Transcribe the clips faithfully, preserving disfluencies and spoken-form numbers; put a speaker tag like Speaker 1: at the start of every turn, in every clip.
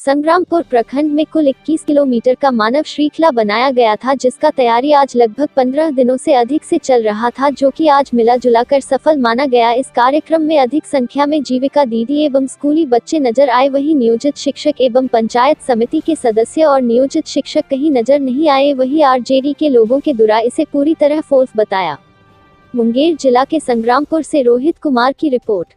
Speaker 1: संग्रामपुर प्रखंड में कुल इक्कीस किलोमीटर का मानव श्रृंखला बनाया गया था, जिसका तैयारी आज लगभग पंद्रह दिनों से अधिक से चल रहा था, जो कि आज मिला जुलाकर सफल माना गया। इस कार्यक्रम में अधिक संख्या में जीविका दीदी एवं स्कूली बच्चे नजर आए, वहीं नियोजित शिक्षक एवं पंचायत समिति के सदस्य और नियोजित शिक्षक कहीं नजर नहीं आए। वहीं आरजेडी के लोगों के द्वारा इसे पूरी तरह फोर्स बताया। मुंगेर जिला के संग्रामपुर से रोहित कुमार की रिपोर्ट।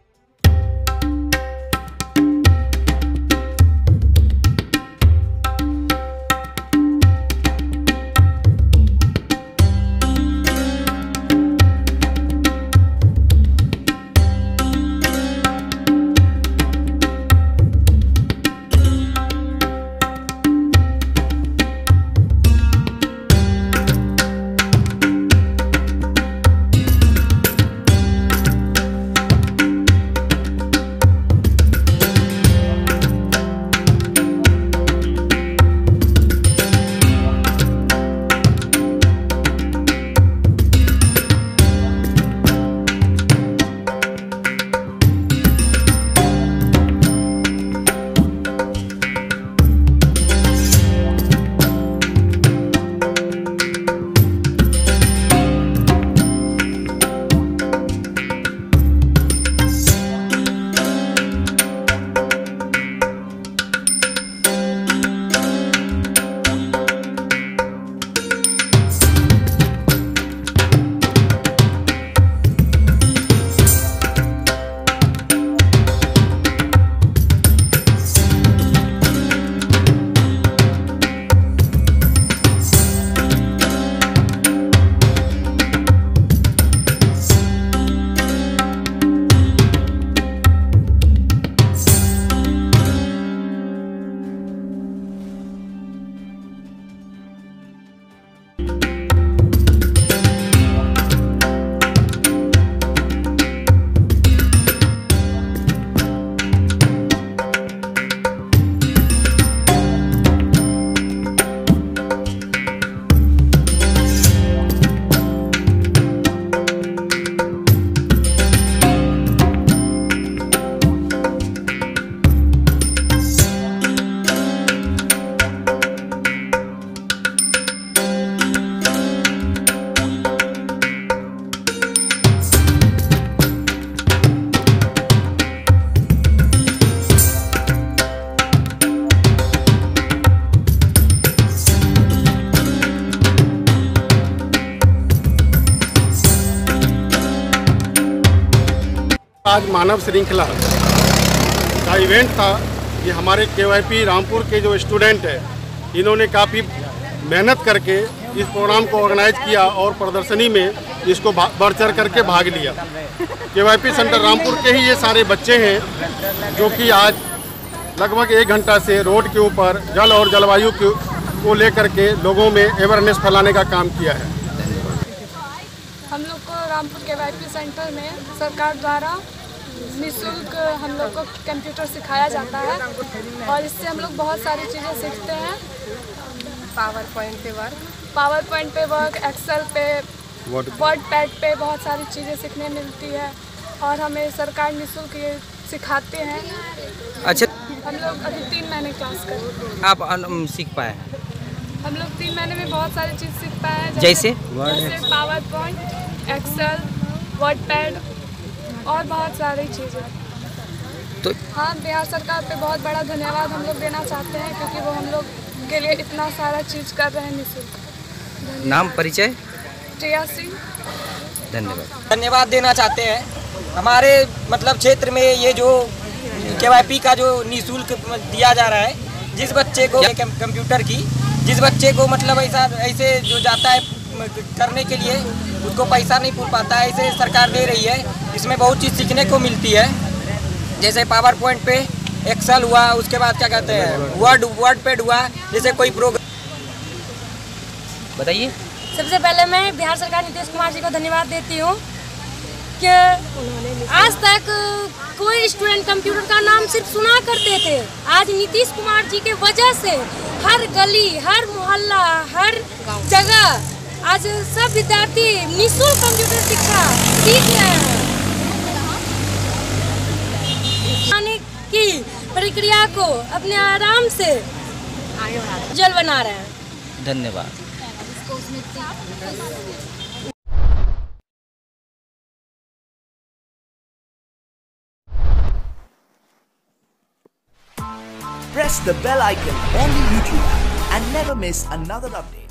Speaker 2: आज मानव श्रृंखला का इवेंट था। ये हमारे केवाईपी रामपुर के जो स्टूडेंट है, इन्होंने काफ़ी मेहनत करके इस प्रोग्राम को ऑर्गेनाइज किया और प्रदर्शनी में इसको बढ़ चढ़ करके भाग लिया। केवाईपी सेंटर रामपुर के ही ये सारे बच्चे हैं जो कि आज लगभग एक घंटा से रोड के ऊपर जल और जलवायु को लेकर के लोगों में अवेयरनेस फैलाने का काम किया है।
Speaker 3: हम लोग को रामपुर केवाईपी सेंटर में सरकार द्वारा निःशुल्क हम लोग को कंप्यूटर सिखाया जाता है और इससे हम लोग बहुत सारी चीज़ें सीखते हैं।
Speaker 4: पावर पॉइंट पे वर्क
Speaker 3: पावर पॉइंट पे वर्क एक्सेल पे, वर्ड पैड पे बहुत सारी चीज़ें सीखने मिलती है और हमें सरकार निःशुल्क ये सिखाते हैं।
Speaker 5: अच्छा,
Speaker 3: हम लोग अभी तीन महीने क्लास कर
Speaker 5: आप सीख पाए?
Speaker 3: हम लोग तीन महीने में बहुत सारी चीज़ सीख पाए हैं,
Speaker 5: जैसे
Speaker 3: जैसे PowerPoint, Excel, WordPad और बहुत सारी चीज़ें। तो हाँ, बिहार सरकार पे बहुत बड़ा धन्यवाद हम लोग देना चाहते हैं क्योंकि वो हम लोग के लिए इतना सारा चीज़ कर रहे हैं निःशुल्क।
Speaker 5: नाम परिचय?
Speaker 3: प्रिया सिंह।
Speaker 5: धन्यवाद।
Speaker 6: धन्यवाद देना चाहते हैं हमारे मतलब क्षेत्र में ये जो केवाईपी का जो निःशुल्क दिया जा रहा है, जिस बच्चे को कंप्यूटर की जिस बच्चे को मतलब ऐसा ऐसे जो जाता है करने के लिए उसको पैसा नहीं पूछ पाता है, ऐसे सरकार दे रही है। इसमें बहुत चीज़ सीखने को मिलती है, जैसे पावर पॉइंट पे एक्सेल हुआ, उसके बाद क्या कहते हैं वर्ड वर्ड पैड हुआ, जैसे कोई प्रोग्राम।
Speaker 5: बताइए।
Speaker 7: सबसे पहले मैं बिहार सरकार नीतीश कुमार जी को धन्यवाद देती हूँ कि आज तक कोई स्टूडेंट कंप्यूटर का नाम सिर्फ सुना करते थे। आज नीतीश कुमार जी के वजह से हर गली, हर मोहल्ला, हर जगह आज सब विद्यार्थी निःशुल्क कंप्यूटर शिक्षा सीख रहे हैं। की प्रक्रिया को अपने आराम से जल बना रहे हैं।
Speaker 5: धन्यवाद।
Speaker 8: Press the bell icon on the YouTube app and never miss another update.